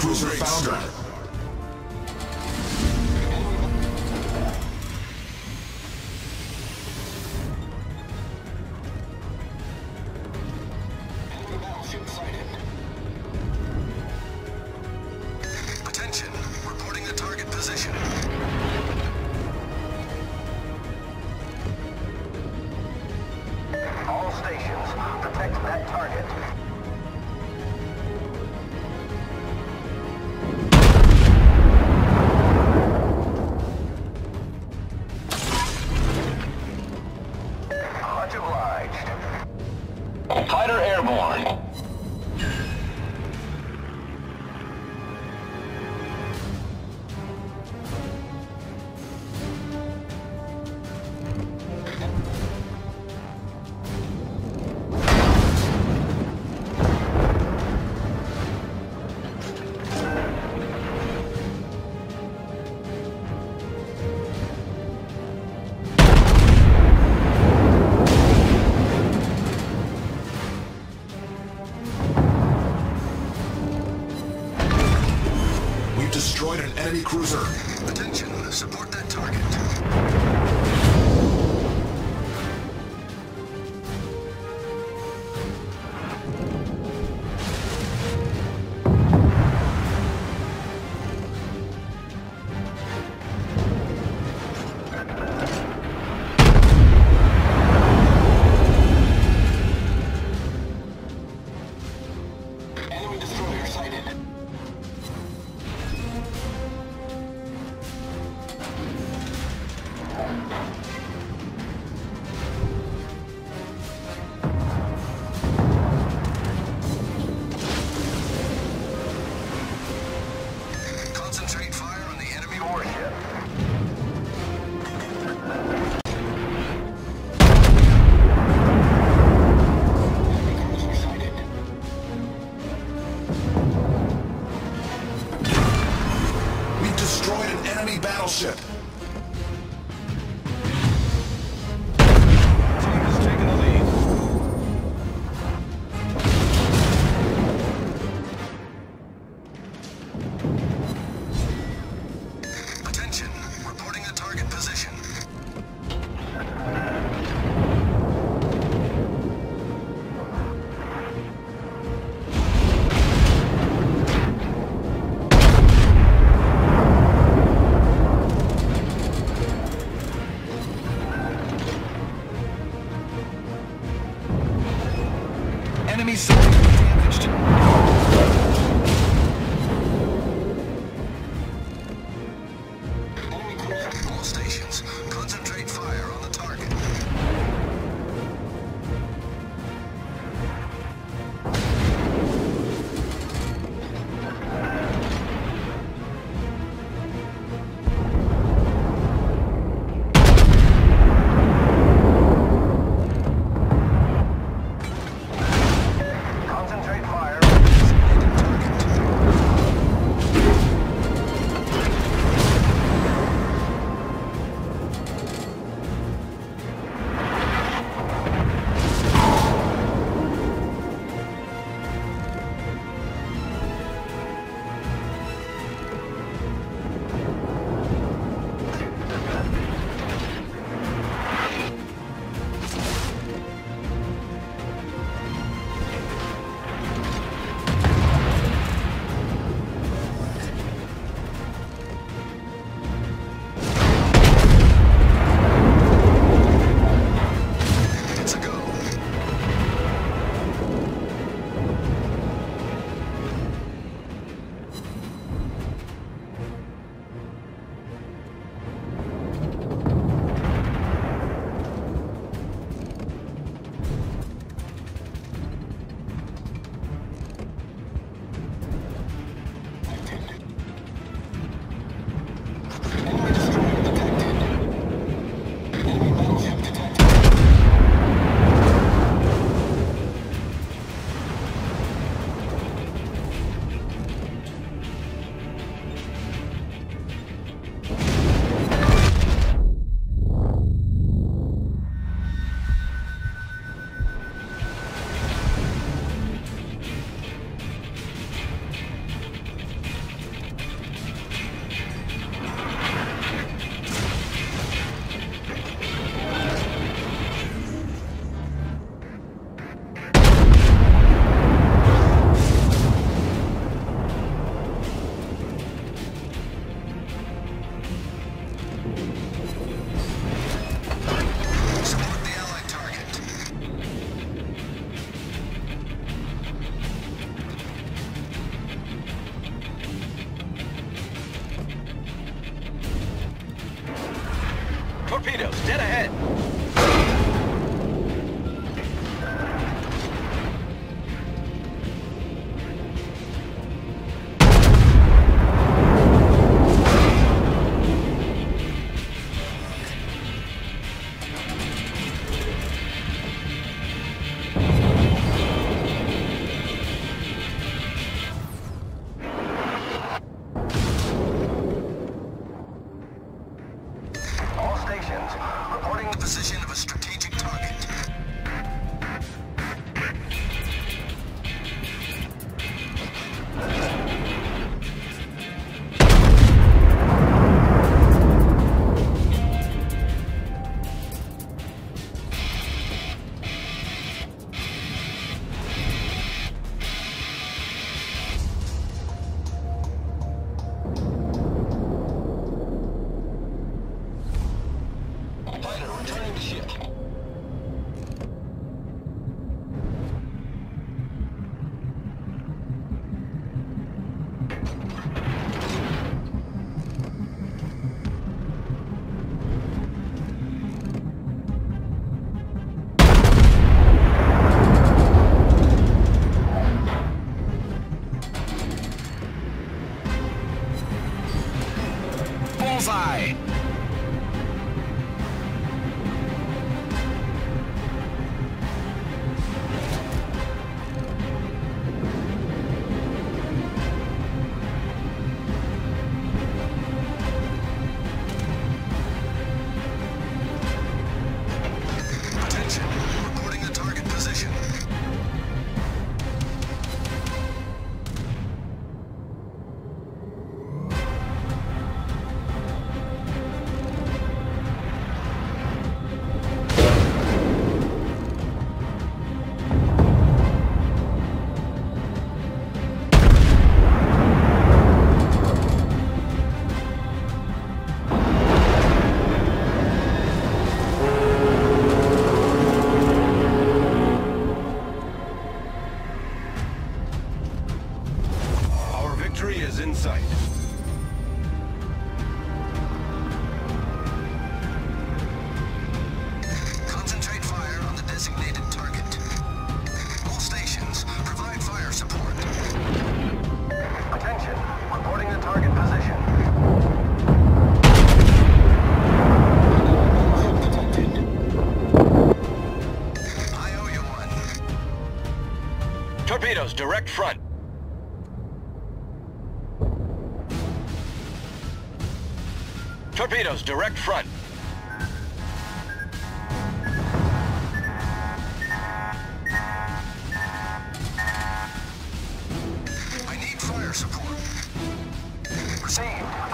cruiser foundered. Attention, reporting the target position. All stations, protect that target. Much obliged. Fighter airborne. Destroyed an enemy cruiser. Attention, support that target. Enemy destroyer sighted. Concentrate fire on the enemy warship. Cruiser sighted. We've destroyed an enemy battleship. Team has taken the lead. Attention, reporting the target position. Enemy severely damaged. Torpedoes, dead ahead. All stations, reporting the position of a strategic target. Pilot returning to ship. Bullseye! Attention, reporting the target position. Our victory is in sight. Concentrate fire on the designated target. All stations, provide fire support. Attention, reporting the target position. I owe you one. Torpedoes, direct front. Torpedoes, direct front. I need fire support. Received.